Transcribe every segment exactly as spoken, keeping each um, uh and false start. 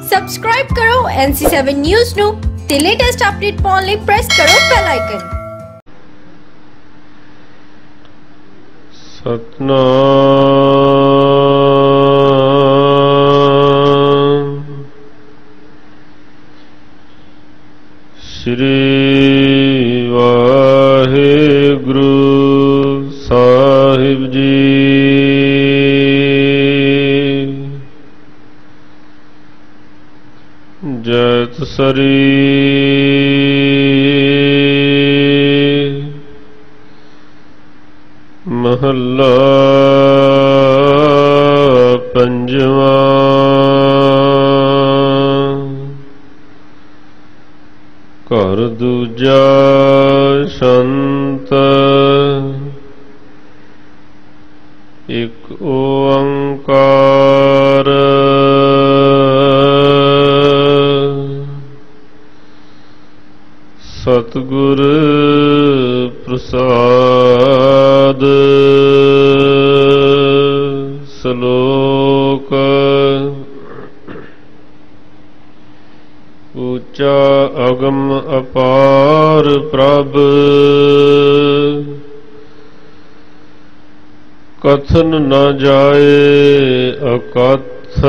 Subscribe ਕਰੋ ਐਨ ਸੀ seven news ਨੂੰ ਤੇ ਲੇਟੈਸਟ ਅਪਡੇਟ ਪਾਉਣ ਲਈ ਪ੍ਰੈਸ ਕਰੋ ਬੈਲ ਆਈਕਨ। ਸਤਨਾਮ ਸ੍ਰੀ ਵਾਹਿਗੁਰੂ ਸਾਹਿਬ ਜੀ। ਜੈਤ ਸਰੀ ਮਹੱਲਾ ਪੰਜਵਾਂ। ਘਰ ਦੂਜਾ ਸ਼ੰਤ ਇਕ ਓੰਕਾਰ ਸਤਿਗੁਰ ਪ੍ਰਸਾਦ। ਸ਼ਲੋਕ। ਉੱਚਾ ਅਗਮ ਅਪਾਰ ਪ੍ਰਭ ਕਥਨ ਨ ਜਾਏ ਅਕਥ।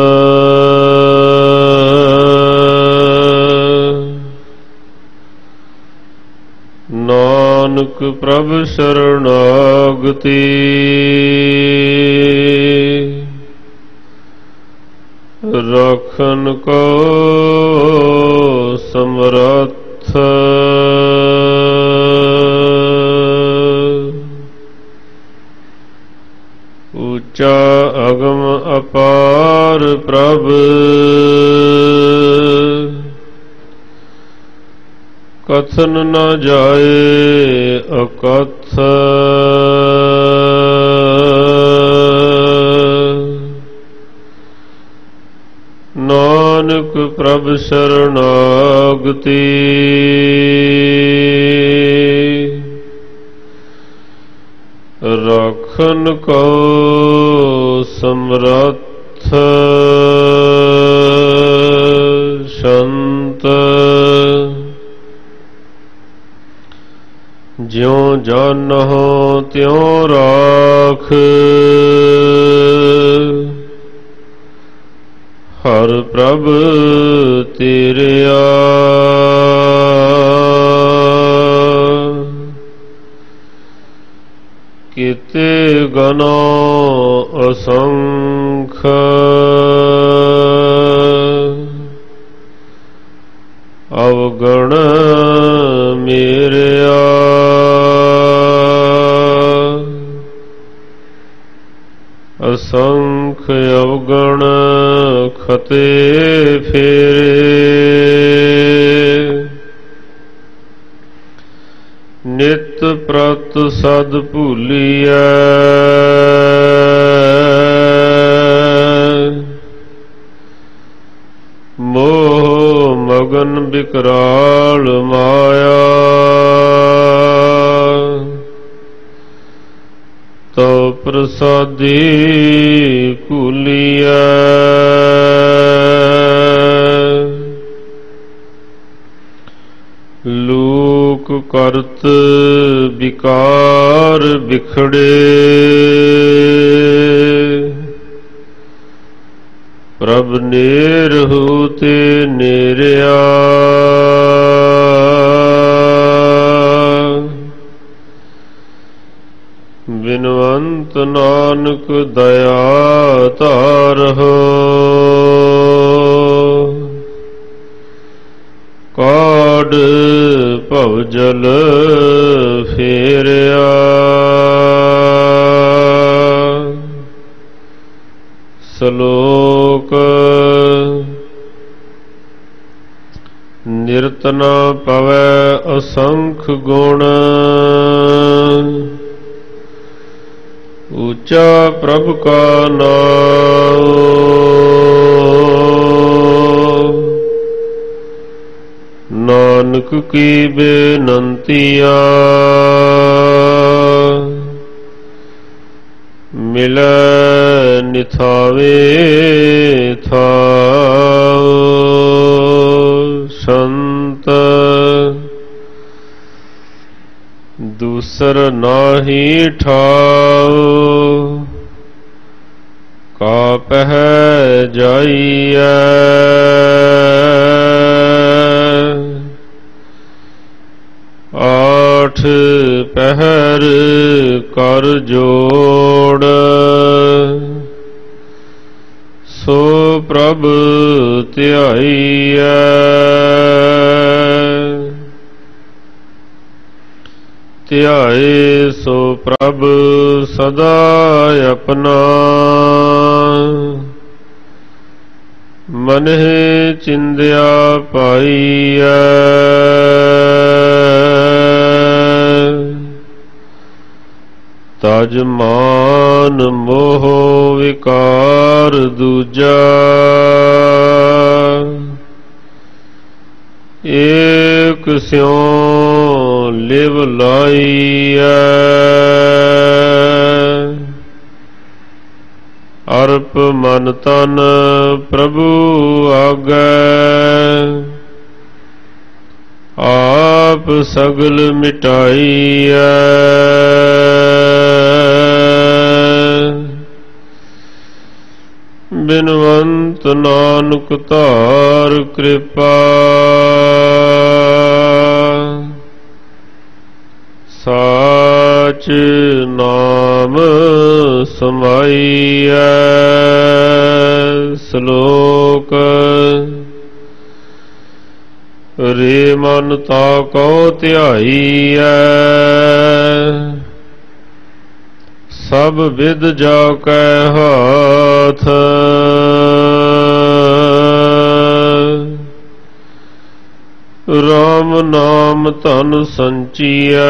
ਨਾਨਕ ਪ੍ਰਭ ਸ਼ਰਨਾਗਤੀ ਰਖਨ ਕੋ ਸਮਰੱਥ। ਉੱਚਾ ਅਗਮ ਅਪਾਰ ਪ੍ਰਭ ਕਥਨ ਨ ਜਾਏ ਅਕਥ। ਨਾਨਕ ਪ੍ਰਭ ਸ਼ਰਨਾਗਤੀ ਰਖਨ ਕੋ ਸਮਰੱਥ। ਸ਼ੰਤ। ਜਿਉ ਜਾਨਹੁ ਤਿਉ ਰਾਖ ਹਰ ਪ੍ਰਭ ਤੇਰਿਆ। ਕੀਤੇ ਗਨੋ ਅਸੰਖ ਅਵਗਣ ਮੇਰਿਆ। ਅਸੰਖ ਅਵਗਣ ਖਤੇ ਫੇਰੇ। ਨਿਤ ਪ੍ਰਤ ਸਦ ਭੂਲੀਐ ਮੋਹ ਮਗਨ ਬਿਕਰਾਲ ਮਾਇਆ। ਤੋ ਪ੍ਰਸਾਦੀ ਭੂਲੀਐ ਲੋਕ ਕਰਤ ਵਿਕਾਰ ਬਿਖੜੇ। ਪ੍ਰਭ ਨੇਰਹੁ ਤੇ ਨੇਰਿਆ। ਬਿਨਵੰਤ ਨਾਨਕ ਦਇਆ ਧਾਰਹੁ ਕਾਢ ਭਵ ਜਲ ਫੇਰਿਆ। ਸ਼ਲੋਕ। ਨਿਰਤ ਨ ਪਵੈ ਅਸੰਖ ਗੁਣ ਉੱਚਾ ਪ੍ਰਭ ਕਾ ਨਾਮ। ਨਾਨਕ ਕੀ ਬੇਨੰਤੀਆ ਮਿਲੈ ਨਿਥਾਵੇ ਥਾਉ। बिसर नाहि ठाव कापह जाइयै आठ पहर कर जोड़ सो प्रभ ध्याइयै ध्याए सो प्रभ सदा अपना मनह चिंध्या पाइयै तज मान मोह विकार दूजा एक स्यों लिव लाइयै अर्प मन तन प्रभु आगै आप सगल मिटाइयै बिनवंत नानक धार कृपा साच नाम समाइयै श्लोक रे मन ताको ध्याइयै सब विद जाकै हाथ राम नाम धन संचियै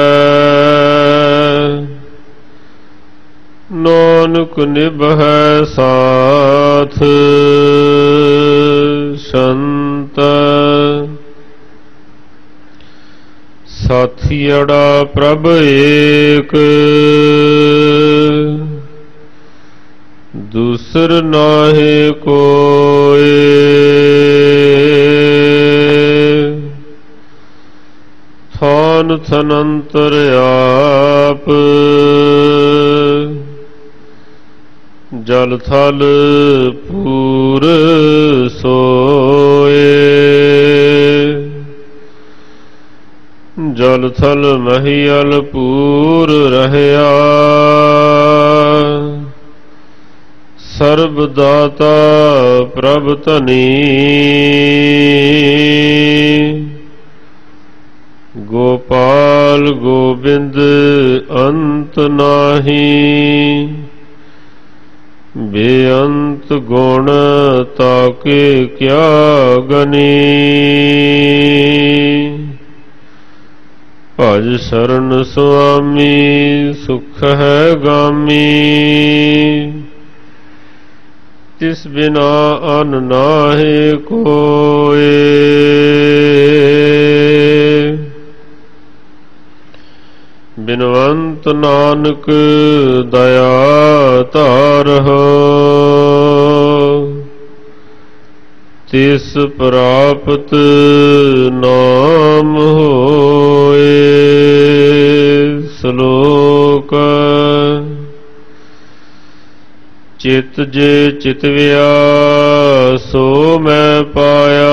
नानक निभै साथ संत साथियड़ा प्रभ एक दूसर नाहे कोय थान थनंतर आप जल थल पूर सोए जल थल महियल पूर रहया सर्ब दाता प्रभ धनी गोपाल गोविंद अंत नाही बेअंत गुण ताके क्या गनी भज शरण स्वामी सुख है गामी तिस बिना अन नाहे कोय बिनवंत नानक दया तारहो तिस प्राप्त नाम होए श्लोक चित जे चितव्या सो मैं पाया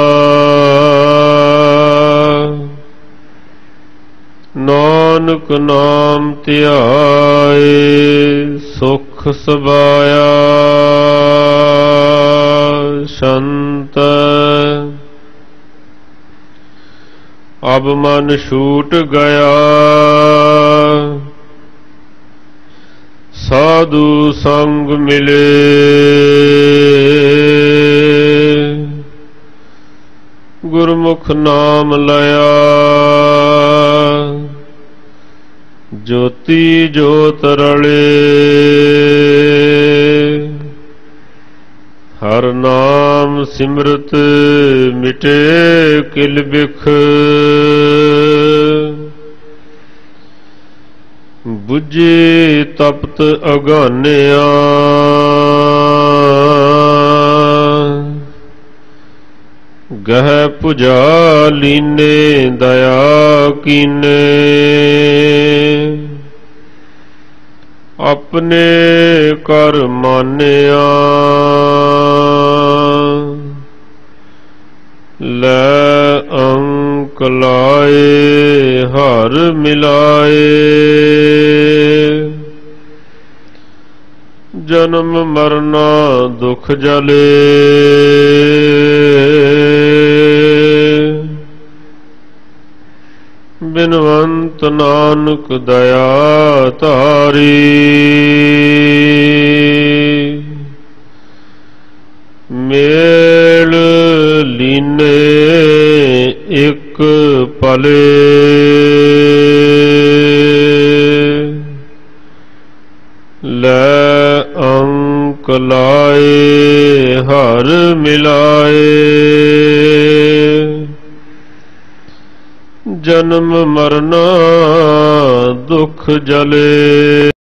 नानक नाम ध्याए सुख सबाया संत अब मन छूट गया साधु संग मिले गुरमुख नाम लया ज्योति ज्योत रले हर नाम सिमरत मिटे किल बिख बुझे तपत अगानिया गह पुजा लीने दया कीने अपने कर मानिया लै अंक लाए हर मिलाए जन्म मरना दुख जले बिनवंत नानक दया तारी मेल लीने एक पले लै अंक लाए हर मिलाए जन्म मरना दुख जले।